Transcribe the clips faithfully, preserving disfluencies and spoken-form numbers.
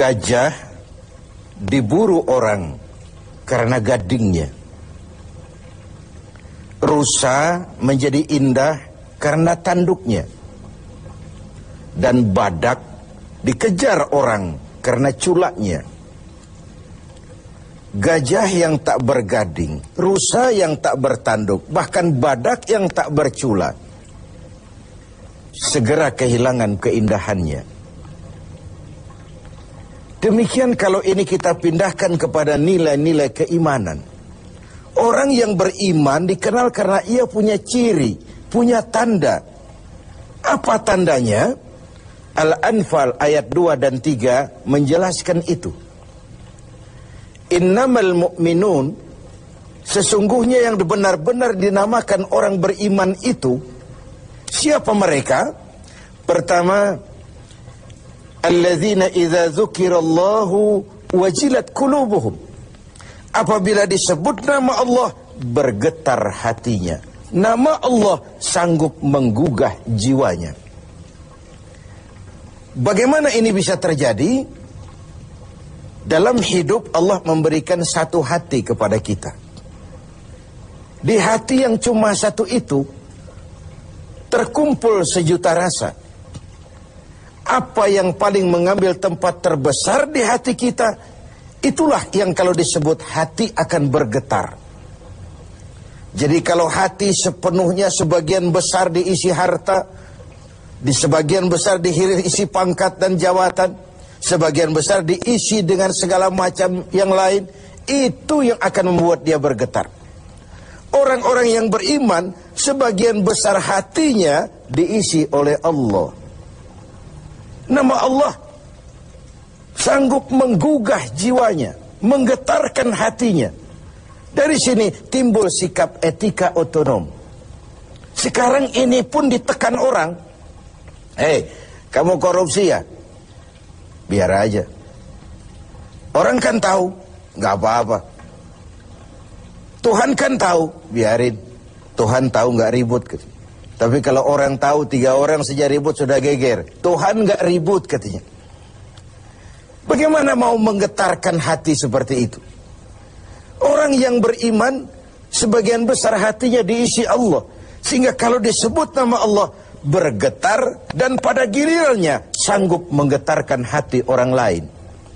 Gajah diburu orang karena gadingnya. Rusa menjadi indah karena tanduknya. Dan badak dikejar orang karena culaknya. Gajah yang tak bergading, rusa yang tak bertanduk, bahkan badak yang tak berculak, segera kehilangan keindahannya. Demikian kalau ini kita pindahkan kepada nilai-nilai keimanan. Orang yang beriman dikenal karena ia punya ciri, punya tanda. Apa tandanya? Al-Anfal ayat dua dan tiga menjelaskan itu. Innamal mu'minun, sesungguhnya yang benar-benar dinamakan orang beriman itu, siapa mereka? Pertama, alladzina idza dzukirallahu wajilat qulubuhum. Apabila disebut nama Allah, bergetar hatinya. Nama Allah sanggup menggugah jiwanya. Bagaimana ini bisa terjadi? Dalam hidup Allah memberikan satu hati kepada kita. Di hati yang cuma satu itu terkumpul sejuta rasa. Apa yang paling mengambil tempat terbesar di hati kita, itulah yang kalau disebut hati akan bergetar. Jadi kalau hati sepenuhnya sebagian besar diisi harta, di sebagian besar diisi pangkat dan jabatan, sebagian besar diisi dengan segala macam yang lain, itu yang akan membuat dia bergetar. Orang-orang yang beriman, sebagian besar hatinya diisi oleh Allah. Nama Allah sanggup menggugah jiwanya, menggetarkan hatinya. Dari sini timbul sikap etika otonom. Sekarang ini pun ditekan orang. Hei, kamu korupsi ya? Biar aja. Orang kan tahu, nggak apa-apa. Tuhan kan tahu, biarin. Tuhan tahu nggak ribut. Tapi kalau orang tahu, tiga orang saja ribut sudah geger. Tuhan nggak ribut katanya. Bagaimana mau menggetarkan hati seperti itu? Orang yang beriman, sebagian besar hatinya diisi Allah. Sehingga kalau disebut nama Allah, bergetar dan pada gilirannya sanggup menggetarkan hati orang lain.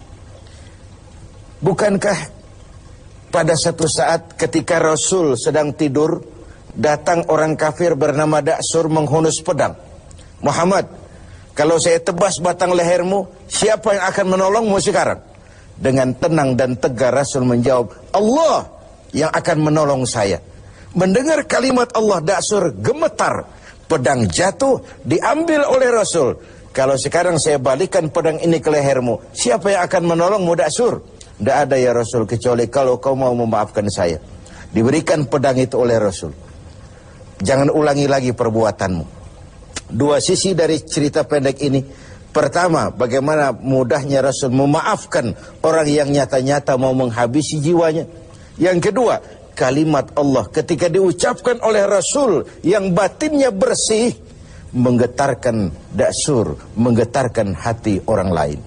Bukankah pada satu saat ketika Rasul sedang tidur, datang orang kafir bernama Da'sur menghunus pedang. Muhammad, kalau saya tebas batang lehermu, siapa yang akan menolongmu sekarang? Dengan tenang dan tegar Rasul menjawab, Allah yang akan menolong saya. Mendengar kalimat Allah, Da'sur gemetar. Pedang jatuh, diambil oleh Rasul. Kalau sekarang saya balikan pedang ini ke lehermu, siapa yang akan menolongmu, Da'sur? Tidak ada ya Rasul, kecuali kalau kau mau memaafkan saya. Diberikan pedang itu oleh Rasul. Jangan ulangi lagi perbuatanmu. Dua sisi dari cerita pendek ini. Pertama, bagaimana mudahnya Rasul memaafkan orang yang nyata-nyata mau menghabisi jiwanya. Yang kedua, kalimat Allah ketika diucapkan oleh Rasul yang batinnya bersih, menggetarkan Da'sur, menggetarkan hati orang lain.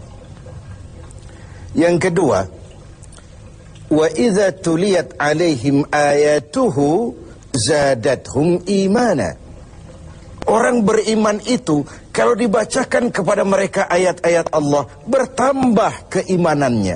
Yang kedua, wa idza tuliyat alaihim ayatuhu zadathum imana. Orang beriman itu kalau dibacakan kepada mereka ayat-ayat Allah, bertambah keimanannya.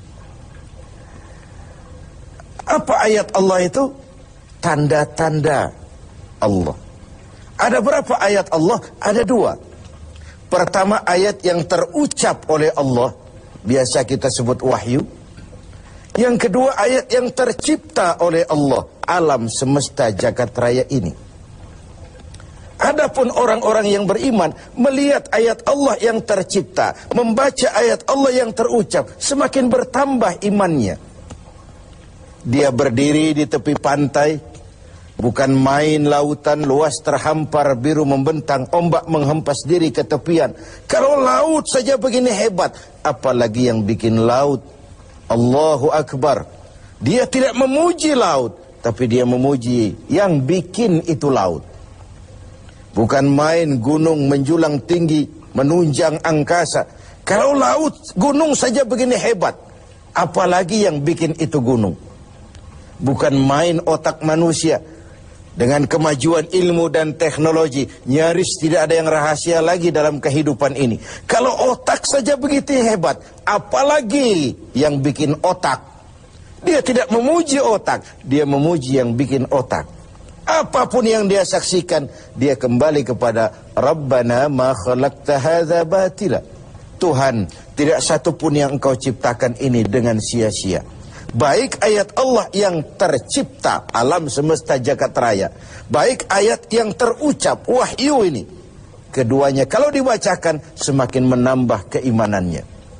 Apa ayat Allah itu? Tanda-tanda Allah. Ada berapa ayat Allah? Ada dua. Pertama, ayat yang terucap oleh Allah, biasa kita sebut wahyu. Yang kedua, ayat yang tercipta oleh Allah, alam semesta jagat raya ini. Adapun orang-orang yang beriman melihat ayat Allah yang tercipta, membaca ayat Allah yang terucap, semakin bertambah imannya. Dia berdiri di tepi pantai, bukan main lautan luas terhampar biru membentang, ombak menghempas diri ke tepian. Kalau laut saja begini hebat, apalagi yang bikin laut. Allahu Akbar. Dia tidak memuji laut, tapi dia memuji yang bikin itu laut. Bukan main gunung menjulang tinggi, menunjang angkasa. Kalau laut, gunung saja begini hebat, apalagi yang bikin itu gunung. Bukan main otak manusia. Dengan kemajuan ilmu dan teknologi, nyaris tidak ada yang rahasia lagi dalam kehidupan ini. Kalau otak saja begitu hebat, apalagi yang bikin otak. Dia tidak memuji otak, dia memuji yang bikin otak. Apapun yang dia saksikan, dia kembali kepada Rabbana ma khalaqta hadza batila. Tuhan, tidak satu pun yang engkau ciptakan ini dengan sia-sia. Baik ayat Allah yang tercipta, alam semesta jagat raya, baik ayat yang terucap, wahyu ini, keduanya kalau dibacakan semakin menambah keimanannya.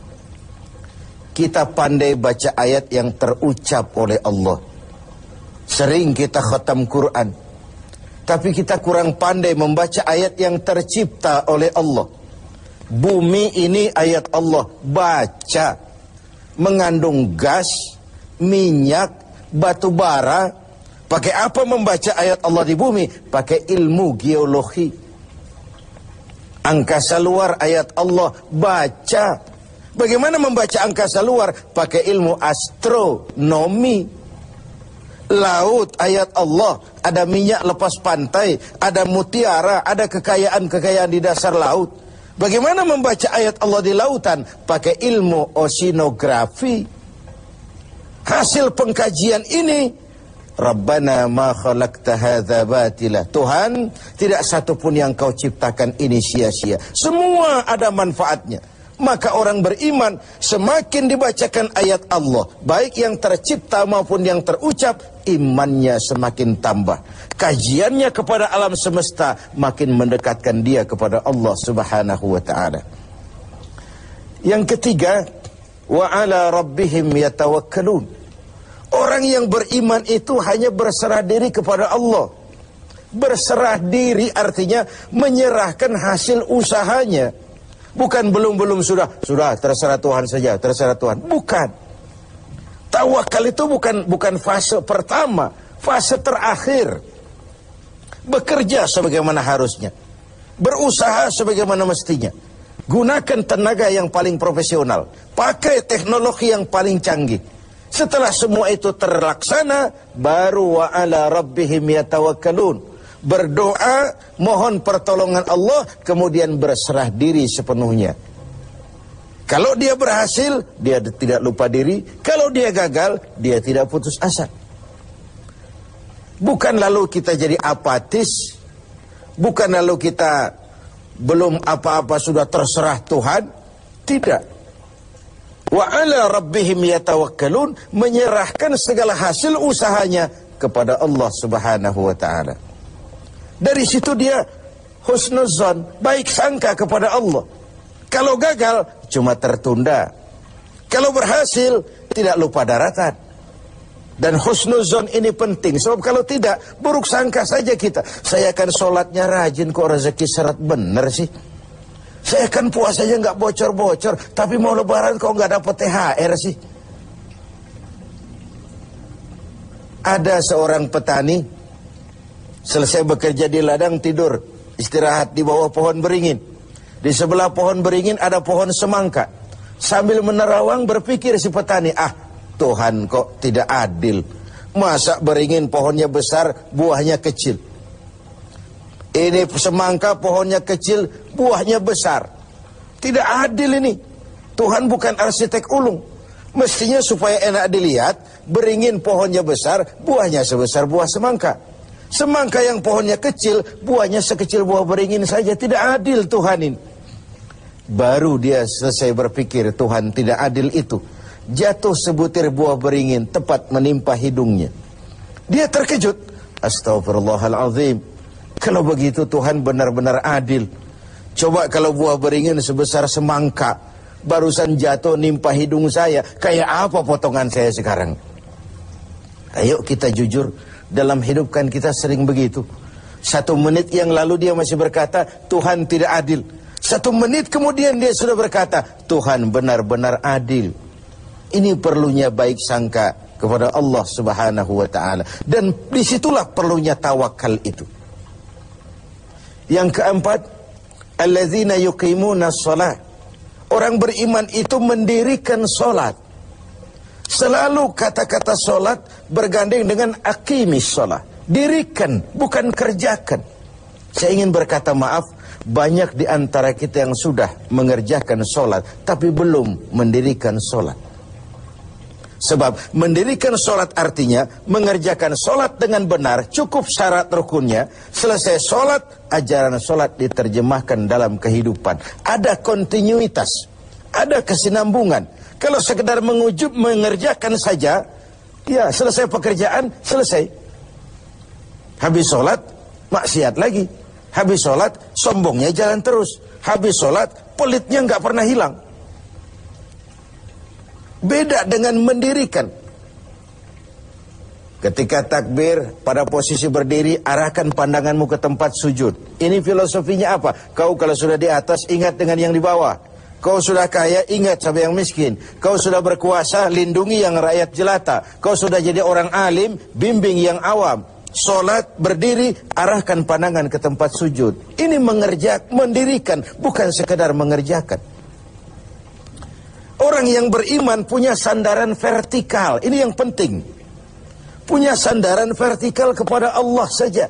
Kita pandai baca ayat yang terucap oleh Allah. Sering kita khatam Quran, tapi kita kurang pandai membaca ayat yang tercipta oleh Allah. Bumi ini ayat Allah, baca. Mengandung gas, minyak, batu bara. Pakai apa membaca ayat Allah di bumi? Pakai ilmu geologi. Angkasa luar ayat Allah, baca. Bagaimana membaca angkasa luar? Pakai ilmu astronomi. Laut ayat Allah, ada minyak lepas pantai, ada mutiara, ada kekayaan-kekayaan di dasar laut. Bagaimana membaca ayat Allah di lautan? Pakai ilmu oceanografi. Hasil pengkajian ini, Rabbana ma khalaqta hadza batila. Tuhan, tidak satu pun yang kau ciptakan ini sia-sia. Semua ada manfaatnya. Maka orang beriman, semakin dibacakan ayat Allah, baik yang tercipta maupun yang terucap, imannya semakin tambah. Kajiannya kepada alam semesta makin mendekatkan dia kepada Allah subhanahu wa ta'ala. Yang ketiga, wa ala rabbihim yatawakkalun. Orang yang beriman itu hanya berserah diri kepada Allah. Berserah diri artinya menyerahkan hasil usahanya. Bukan belum-belum sudah, sudah terserah Tuhan saja, terserah Tuhan. Bukan. Tawakal itu bukan bukan fase pertama, fase terakhir. Bekerja sebagaimana harusnya. Berusaha sebagaimana mestinya. Gunakan tenaga yang paling profesional. Pakai teknologi yang paling canggih. Setelah semua itu terlaksana, baru wa ala rabbihim yatawakkalun. Berdoa, mohon pertolongan Allah, kemudian berserah diri sepenuhnya. Kalau dia berhasil, dia tidak lupa diri. Kalau dia gagal, dia tidak putus asa. Bukan lalu kita jadi apatis. Bukan lalu kita belum apa-apa sudah terserah Tuhan. Tidak. Wa ala rabbihim yatawakkalun, menyerahkan segala hasil usahanya kepada Allah subhanahu wa ta'ala. Dari situ dia husnuzan, baik sangka kepada Allah. Kalau gagal, cuma tertunda. Kalau berhasil, tidak lupa daratan. Dan husnuzan ini penting, sebab kalau tidak, buruk sangka saja kita. Saya akan sholatnya rajin, kok rezeki syarat bener sih. Saya akan puasanya nggak bocor-bocor, tapi mau lebaran kok nggak dapat T H R sih. Ada seorang petani, selesai bekerja di ladang, tidur, istirahat di bawah pohon beringin. Di sebelah pohon beringin ada pohon semangka. Sambil menerawang berpikir si petani, ah Tuhan kok tidak adil. Masa beringin pohonnya besar, buahnya kecil. Ini semangka pohonnya kecil, buahnya besar. Tidak adil ini. Tuhan bukan arsitek ulung. Mestinya supaya enak dilihat, beringin pohonnya besar, buahnya sebesar buah semangka. Semangka yang pohonnya kecil, buahnya sekecil buah beringin saja. Tidak adil Tuhan ini. Baru dia selesai berpikir, Tuhan tidak adil itu. Jatuh sebutir buah beringin tepat menimpa hidungnya. Dia terkejut. Astaghfirullahaladzim. Kalau begitu Tuhan benar-benar adil. Coba kalau buah beringin sebesar semangka, barusan jatuh nimpa hidung saya, kayak apa potongan saya sekarang? Ayo kita jujur. Dalam hidup kan kita sering begitu. Satu menit yang lalu dia masih berkata, Tuhan tidak adil. Satu menit kemudian dia sudah berkata, Tuhan benar-benar adil. Ini perlunya baik sangka kepada Allah subhanahu wa ta'ala. Dan disitulah perlunya tawakal itu. Yang keempat, alladzina yuqimuna shalah. Orang beriman itu mendirikan solat. Selalu kata-kata solat bergandeng dengan aqimis solat. Dirikan, bukan kerjakan. Saya ingin berkata maaf, banyak di antara kita yang sudah mengerjakan solat, tapi belum mendirikan solat. Sebab mendirikan solat artinya mengerjakan solat dengan benar, cukup syarat rukunnya. Selesai solat, ajaran solat diterjemahkan dalam kehidupan. Ada kontinuitas, ada kesinambungan. Kalau sekedar mengujub mengerjakan saja, ya selesai pekerjaan, selesai. Habis solat, maksiat lagi. Habis solat, sombongnya jalan terus. Habis solat, pelitnya nggak pernah hilang. Beda dengan mendirikan. Ketika takbir, pada posisi berdiri, arahkan pandanganmu ke tempat sujud. Ini filosofinya apa? Kau kalau sudah di atas, ingat dengan yang di bawah. Kau sudah kaya, ingat sama yang miskin. Kau sudah berkuasa, lindungi yang rakyat jelata. Kau sudah jadi orang alim, bimbing yang awam. Solat, berdiri, arahkan pandangan ke tempat sujud. Ini mengerjakan, mendirikan, bukan sekedar mengerjakan. Orang yang beriman punya sandaran vertikal. Ini yang penting. Punya sandaran vertikal kepada Allah saja.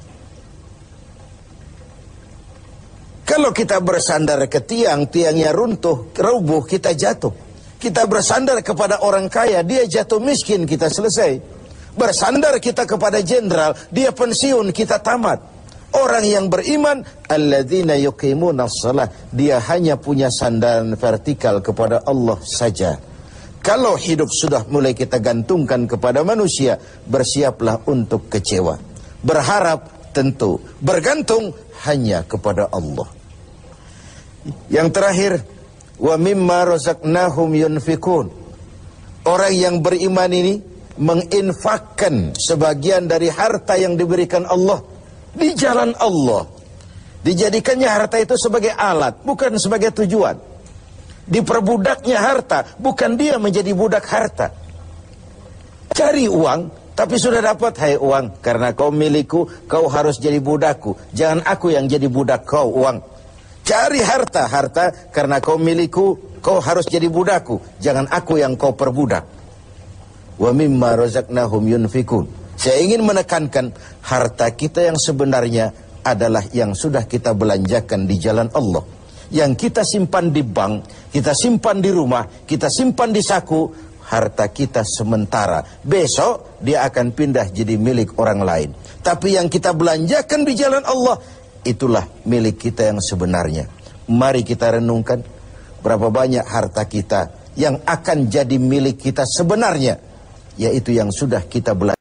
Kalau kita bersandar ke tiang, tiangnya runtuh, rubuh, kita jatuh. Kita bersandar kepada orang kaya, dia jatuh miskin, kita selesai. Bersandar kita kepada jenderal, dia pensiun, kita tamat. Orang yang beriman, alladzina yuqimuna shalah, dia hanya punya sandaran vertikal kepada Allah saja. Kalau hidup sudah mulai kita gantungkan kepada manusia, bersiaplah untuk kecewa. Berharap tentu, bergantung hanya kepada Allah. Yang terakhir, wa mimma razaqnahum yunfikun. Orang yang beriman ini menginfakkan sebagian dari harta yang diberikan Allah di jalan Allah. Dijadikannya harta itu sebagai alat, bukan sebagai tujuan. Diperbudaknya harta, bukan dia menjadi budak harta. Cari uang, tapi sudah dapat, hai uang, karena kau milikku, kau harus jadi budakku. Jangan aku yang jadi budak kau, uang. Cari harta, harta, karena kau milikku, kau harus jadi budakku. Jangan aku yang kau perbudak. Wa mimma razaqnahum yunfikun. Saya ingin menekankan, harta kita yang sebenarnya adalah yang sudah kita belanjakan di jalan Allah. Yang kita simpan di bank, kita simpan di rumah, kita simpan di saku, harta kita sementara. Besok dia akan pindah jadi milik orang lain. Tapi yang kita belanjakan di jalan Allah, itulah milik kita yang sebenarnya. Mari kita renungkan, berapa banyak harta kita yang akan jadi milik kita sebenarnya, yaitu yang sudah kita belanjakan.